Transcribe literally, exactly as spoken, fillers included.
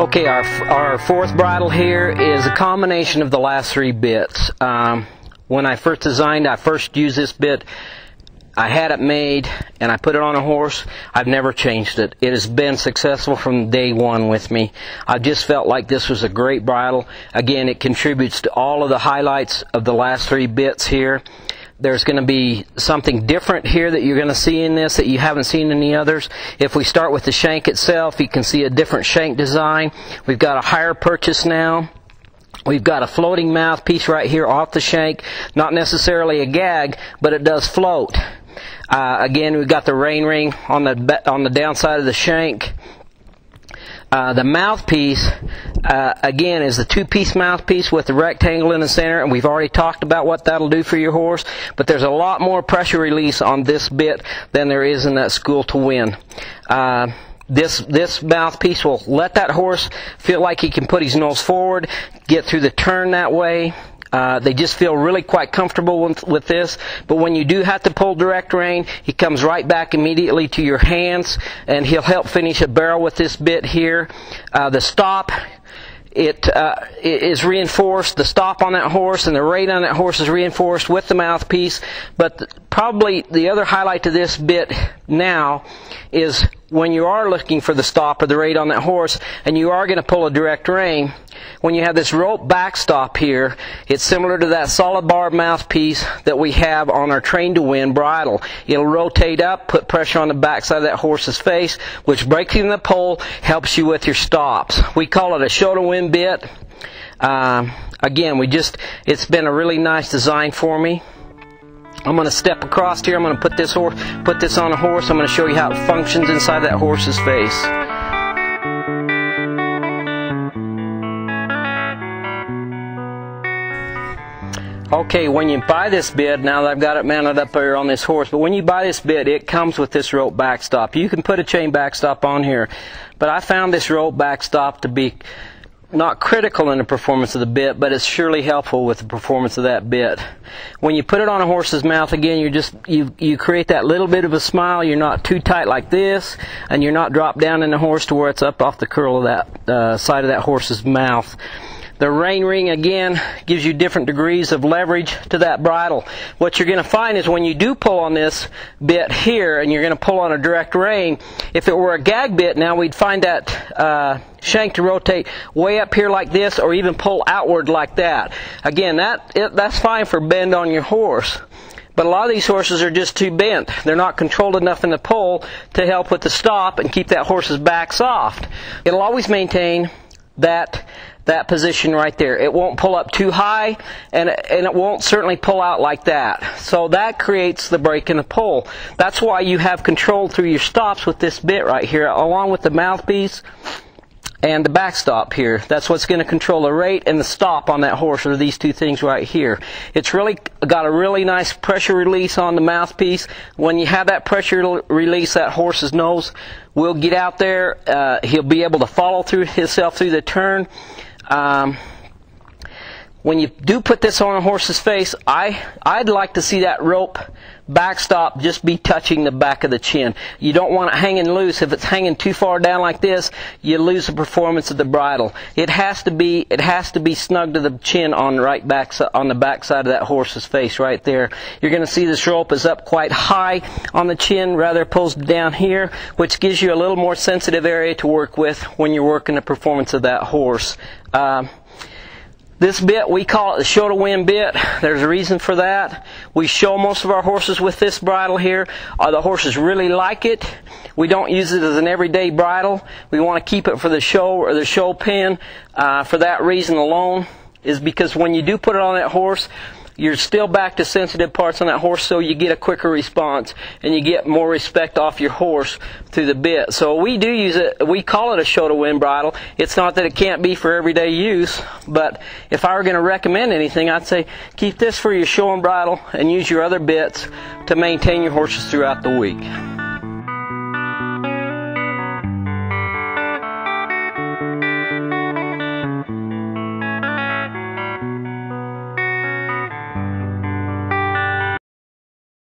Okay, our, our fourth bridle here is a combination of the last three bits. Um, when I first designed, I first used this bit. I had it made and I put it on a horse. I've never changed it. It has been successful from day one with me. I just felt like this was a great bridle. Again, it contributes to all of the highlights of the last three bits here. There's going to be something different here that you're going to see in this that you haven't seen in the others. If we start with the shank itself, you can see a different shank design. We've got a higher purchase now. We've got a floating mouthpiece right here off the shank. Not necessarily a gag, but it does float. Uh, again, we've got the rein ring on the on the downside of the shank. Uh, the mouthpiece, uh, again, is the two-piece mouthpiece with the rectangle in the center, and we've already talked about what that'll do for your horse, but there's a lot more pressure release on this bit than there is in that School to Win. Uh, this, this mouthpiece will let that horse feel like he can put his nose forward, get through the turn that way. Uh, they just feel really quite comfortable with, with this. But when you do have to pull direct rein, he comes right back immediately to your hands, and he'll help finish a barrel with this bit here. Uh, the stop, it, uh, it is reinforced. The stop on that horse and the rate on that horse is reinforced with the mouthpiece. But the, probably the other highlight to this bit now is when you are looking for the stop or the rate on that horse and you are going to pull a direct rein, when you have this rope backstop here, it's similar to that solid bar mouthpiece that we have on our Train to Win bridle. It'll rotate up, put pressure on the backside of that horse's face, which breaking the pole helps you with your stops. We call it a show to win bit. Uh, again, we just it's been a really nice design for me. I'm going to step across here. I'm going to put this horse, put this on a horse. I'm going to show you how it functions inside that horse's face. Okay, when you buy this bit, now that I've got it mounted up here on this horse, but when you buy this bit, it comes with this rope backstop. You can put a chain backstop on here, but I found this rope backstop to be not critical in the performance of the bit, but it's surely helpful with the performance of that bit. When you put it on a horse's mouth, again, you just you you create that little bit of a smile. You're not too tight like this, and you're not dropped down in the horse to where it's up off the curl of that uh, side of that horse's mouth. The rein ring, again, gives you different degrees of leverage to that bridle. What you're going to find is when you do pull on this bit here, and you're going to pull on a direct rein, if it were a gag bit now, we'd find that uh, shank to rotate way up here like this, or even pull outward like that. Again, that it, that's fine for bend on your horse. But a lot of these horses are just too bent. They're not controlled enough in the pull to help with the stop and keep that horse's back soft. It'll always maintain that that position right there. It won't pull up too high, and, and it won't certainly pull out like that. So that creates the break in the pull. That's why you have control through your stops with this bit right here, along with the mouthpiece and the backstop here. That's what's going to control the rate and the stop on that horse, are these two things right here. It's really got a really nice pressure release on the mouthpiece. When you have that pressure release, that horse's nose will get out there. Uh, he'll be able to follow through himself through the turn. Um, when you do put this on a horse's face, I, I'd like to see that rope backstop just be touching the back of the chin. You don't want it hanging loose. If it's hanging too far down like this, you lose the performance of the bridle. It has to be, it has to be snug to the chin on the right back, on the back side of that horse's face right there. You're going to see this rope is up quite high on the chin, rather pulls down here, which gives you a little more sensitive area to work with when you're working the performance of that horse. Uh, This bit, we call it the show to win bit. There's a reason for that. We show most of our horses with this bridle here. Uh, the horses really like it. We don't use it as an everyday bridle. We want to keep it for the show or the show pin. Uh, for that reason alone, is because when you do put it on that horse, you're still back to sensitive parts on that horse, so you get a quicker response and you get more respect off your horse through the bit. So we do use it, we call it a show to win bridle. It's not that it can't be for everyday use, but if I were going to recommend anything, I'd say keep this for your show and bridle and use your other bits to maintain your horses throughout the week.